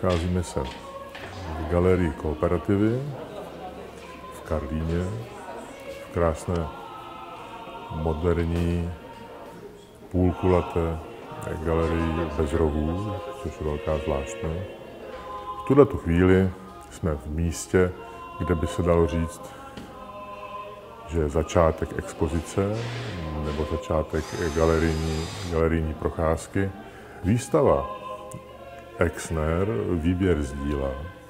nacházíme se v galerii Kooperativy v Karlíně, v krásné, moderní, půlkulaté galerii bez rohů, což je velká zvláštnost. V tuto chvíli jsme v místě, kde by se dalo říct, že je začátek expozice nebo začátek galerijní procházky. Výstava Exner, výběr z díla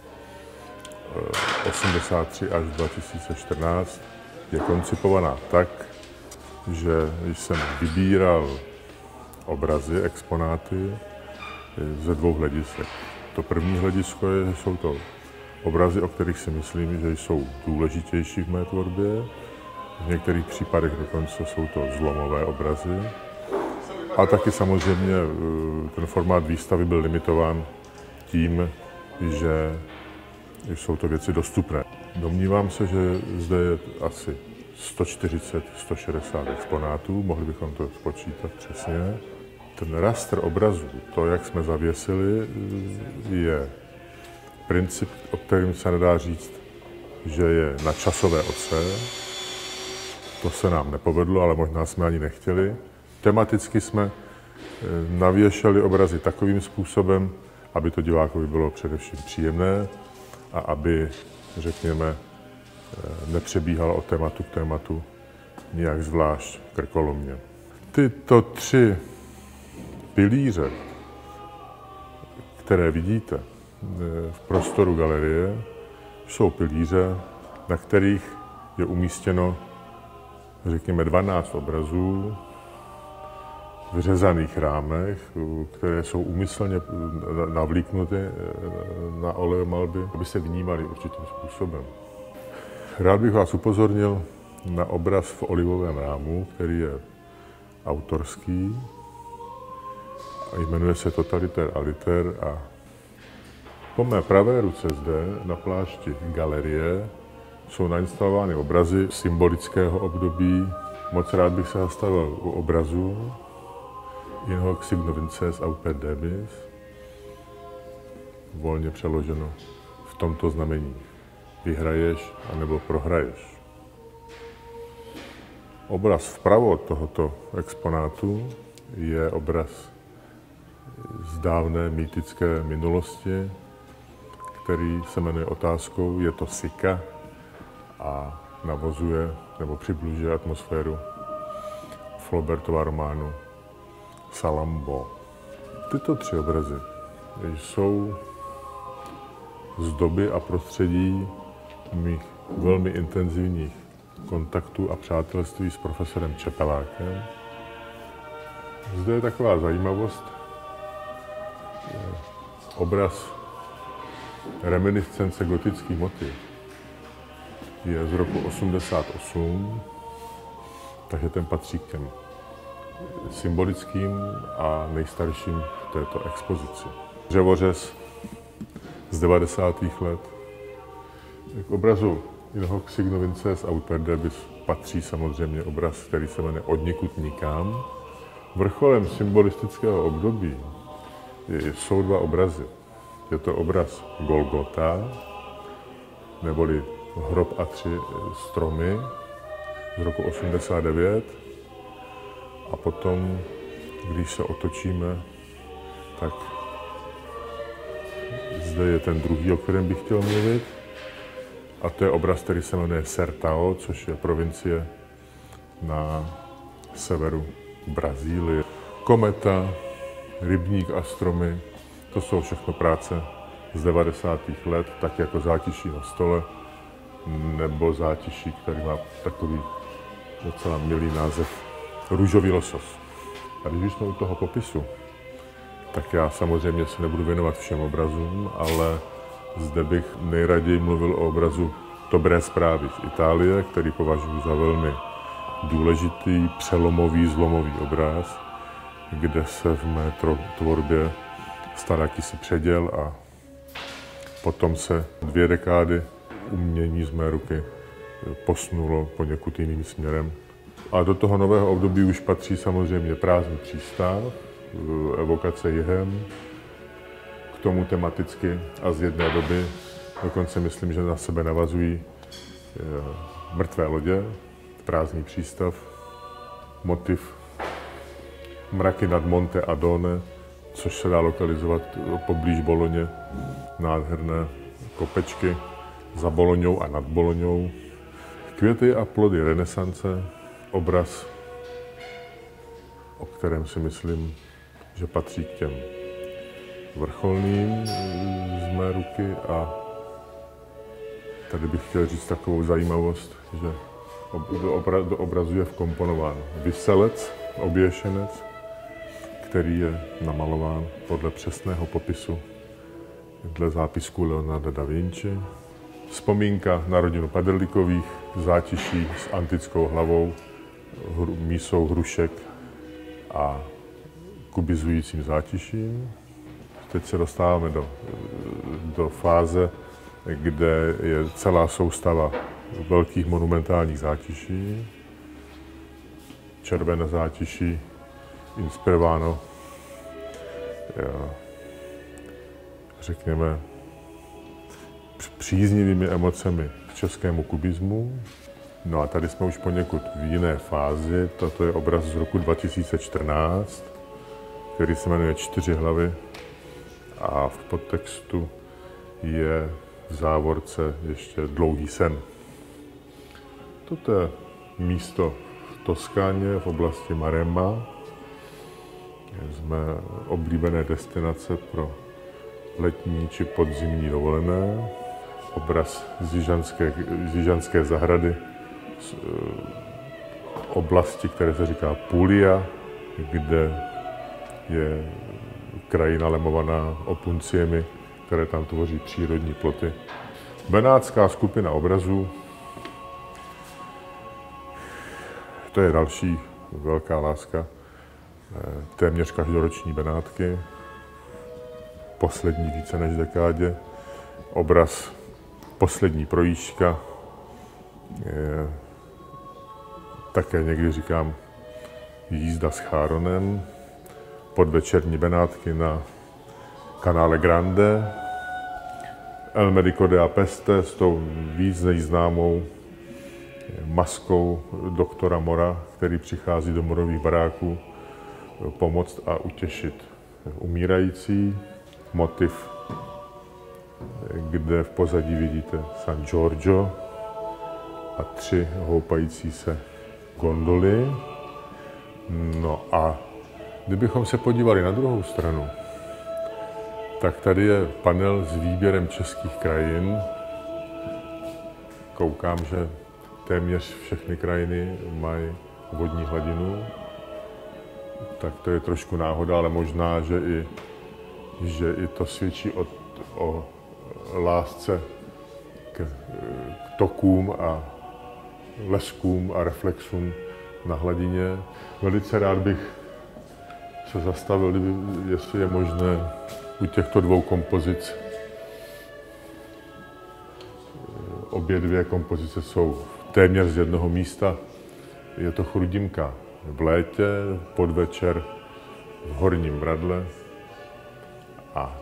83 až 2014 je koncipovaná tak, že jsem vybíral obrazy, exponáty ze dvou hledisek. To první hledisko je, že jsou to obrazy, o kterých si myslím, že jsou důležitější v mé tvorbě. V některých případech dokonce jsou to zlomové obrazy. A taky samozřejmě ten formát výstavy byl limitován tím, že jsou to věci dostupné. Domnívám se, že zde je asi 140-160 exponátů, mohli bychom to spočítat přesně. Ten rastr obrazů, to, jak jsme zavěsili, je princip, o kterém se nedá říct, že je na časové ose. To se nám nepovedlo, ale možná jsme ani nechtěli. Tematicky jsme navěšali obrazy takovým způsobem, aby to divákovi bylo především příjemné a aby, řekněme, nepřebíhalo od tématu k tématu nějak zvlášť krkolomně. Tyto tři pilíře, které vidíte v prostoru galerie, jsou pilíře, na kterých je umístěno, řekněme, 12 obrazů v řezaných rámech, které jsou úmyslně navlíknuty na oleomalby, aby se vnímaly určitým způsobem. Rád bych vás upozornil na obraz v olivovém rámu, který je autorský a jmenuje se Totalitér a liter a po mé pravé ruce zde na plášti galerie jsou nainstalovány obrazy symbolického období. Moc rád bych se zastavil u obrazu In hoc signo vinces aut per debis, volně přeloženo v tomto znamení. Vyhraješ anebo prohraješ. Obraz vpravo od tohoto exponátu je obraz z dávné mýtické minulosti, který se jmenuje Otázkou, je to Sika a navozuje nebo přibližuje atmosféru Flaubertova románu Salammbô. Tyto tři obrazy jsou z doby a prostředí mých velmi intenzivních kontaktů a přátelství s profesorem Čepelákem. Zde je taková zajímavost. Obraz reminiscence gotických motiv je z roku 88, takže ten patří k těm symbolickým a nejstarším v této expozici. Dřevořez z 90. let. K obrazu In hoc signo vinces aut per debis patří samozřejmě obraz, který se jmenuje Odnikud nikam. Vrcholem symbolistického období jsou dva obrazy. Je to obraz Golgota, neboli Hrob a 3 stromy z roku 89. A potom, když se otočíme, tak zde je ten druhý, o kterém bych chtěl mluvit. A to je obraz, který se jmenuje Sertão, což je provincie na severu Brazílie. Kometa, rybník a stromy, to jsou všechno práce z 90. let, tak jako Zátiší na stole, nebo Zátiší, který má takový docela milý název Růžový losos. A když jsme u toho popisu, tak já samozřejmě se nebudu věnovat všem obrazům, ale zde bych nejraději mluvil o obrazu Dobré zprávy z Itálie, který považuji za velmi důležitý, přelomový, zlomový obraz, kde se v mé tvorbě stal jakýsi předěl a potom se 2 dekády umění z mé ruky posunulo poněkud jiným směrem. A do toho nového období už patří samozřejmě Prázdný přístav, evokace jihem, k tomu tematicky a z jedné doby. Dokonce myslím, že na sebe navazují mrtvé lodě, prázdný přístav, motiv mraky nad Monte Adone, což se dá lokalizovat poblíž Boloně, nádherné kopečky za Boloňou a nad Boloňou, květy a plody renesance, obraz, o kterém si myslím, že patří k těm vrcholným z mé ruky. A tady bych chtěl říct takovou zajímavost, že do obrazu je vkomponován viselec, oběšenec, který je namalován podle přesného popisu dle zápisku Leonarda da Vinci. Vzpomínka na rodinu Paderlikových, zátiší s antickou hlavou, mísou hrušek a kubizujícím zátiším. Teď se dostáváme do fáze, kde je celá soustava velkých monumentálních zátiší. Červené zátiší, inspirováno, řekněme, příznivými emocemi k českému kubismu. No a tady jsme už poněkud v jiné fázi. Toto je obraz z roku 2014, který se jmenuje 4 hlavy a v podtextu je v závorce ještě Dlouhý sen. Toto je místo v Toskáně v oblasti Maremma. Z mé oblíbené destinace pro letní či podzimní dovolené. Obraz z Jižanské zahrady, z oblasti, které se říká Puglia, kde je krajina lemovaná opunciemi, které tam tvoří přírodní ploty. Benátská skupina obrazů, to je další velká láska, téměř každoroční Benátky, poslední více než dekádě. Obraz Poslední projížďka, také někdy říkám Jízda s Cháronem, podvečerní Benátky na kanále Grande, El Medico de Peste s tou víc než známou maskou doktora Mora, který přichází do morových baráků pomoct a utěšit umírající. Motiv, kde v pozadí vidíte San Giorgio a 3 houpající se gondoly. No a kdybychom se podívali na druhou stranu, tak tady je panel s výběrem českých krajin. Koukám, že téměř všechny krajiny mají vodní hladinu, tak to je trošku náhoda, ale možná, že i to svědčí o lásce k tokům a leskům a reflexům na hladině. Velice rád bych se zastavil, jestli je možné u těchto 2 kompozic. Obě 2 kompozice jsou téměř z jednoho místa. Je to Chrudimka v létě, podvečer v Horním Bradle. A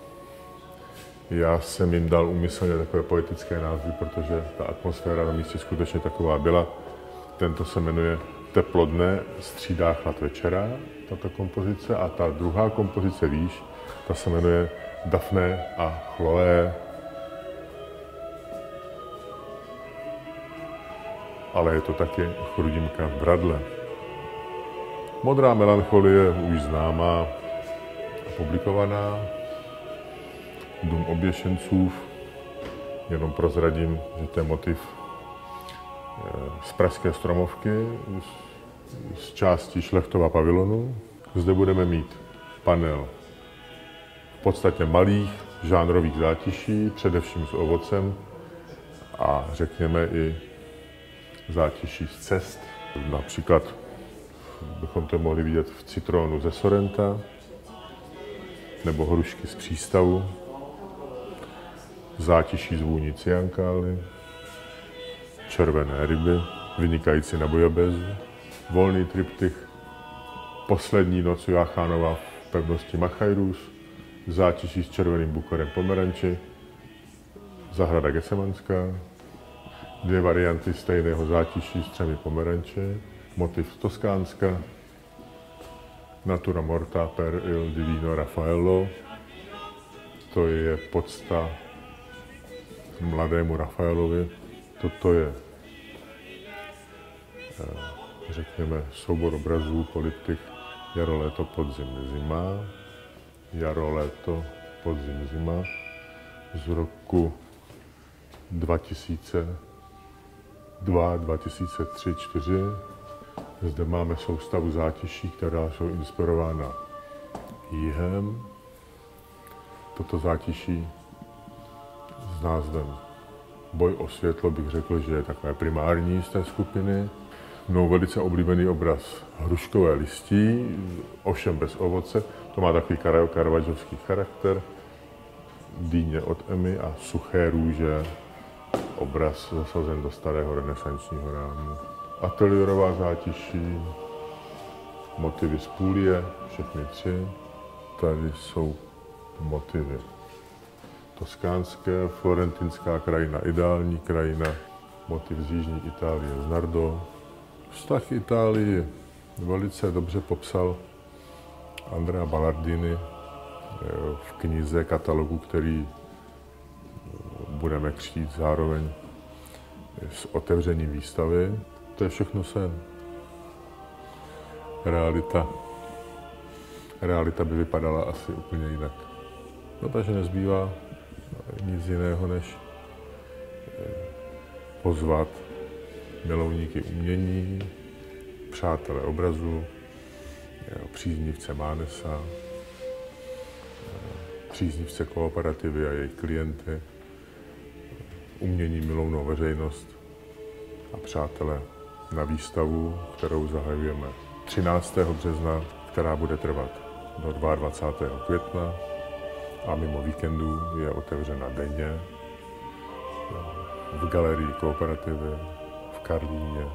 já jsem jim dal úmyslně takové poetické názvy, protože ta atmosféra na místě skutečně taková byla. Tento se jmenuje Teplo dne střídá chlad večera, tato kompozice. A ta druhá kompozice výš, ta se jmenuje Daphne a Chloé. Ale je to taky Chrudimka v Bradle. Modrá melancholie už známá a publikovaná. Dům oběšenců, jenom prozradím, že to je motiv z pražské Stromovky, z části Šlechtova pavilonu. Zde budeme mít panel v podstatě malých žánrových zátiší, především s ovocem a řekněme i zátiší z cest. Například bychom to mohli vidět v Citronu ze Sorrenta nebo hrušky z přístavu, zátiší z vůní cyankály, červené ryby, vynikající na bujabezu, volný triptych Poslední noc Joachánova v pevnosti Machajrus, zátiší s červeným bukorem pomeranči, zahrada Gesemanská, 2 varianty stejného zátiší s 3 pomeranče, motiv Toskánska, Natura morta per il divino Raffaello, to je pocta mladému Rafaelovi. Toto je, řekněme, soubor obrazů poliptych jaro, léto, podzim, zima. Jaro, léto, podzim, zima z roku 2002, 2003, 2004. Zde máme soustavu zátiší, která jsou inspirována jihem. Toto zátiší s názvem Boj o světlo bych řekl, že je takové primární z té skupiny. Mnou velice oblíbený obraz hruškové listí, ovšem bez ovoce. To má takový caravaggio charakter. Dýně od Emmy a suché růže. Obraz zasazen do starého renesančního rámu. Ateliérová zátiší, motivy z půlie, všechny 3. Tady jsou motivy toskánské, florentinská krajina, ideální krajina, motiv z jižní Itálie z Nardo. Vztah Itálii velice dobře popsal Andrea Ballardini v knize, katalogu, který budeme křtít zároveň s otevřením výstavy. To je všechno sen. Realita by vypadala asi úplně jinak. No takže nezbývá nic jiného, než pozvat milovníky umění, přátelé obrazu, příznivce Mánesa, příznivce kooperativy a jejich klienty, umění milovnou veřejnost a přátelé na výstavu, kterou zahajujeme 13. března, která bude trvat do 22. května a mimo víkendu je otevřena denně v galerii Kooperativy v Karlíně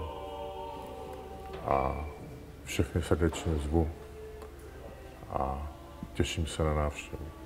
a všechny srdečně zvu a těším se na návštěvu.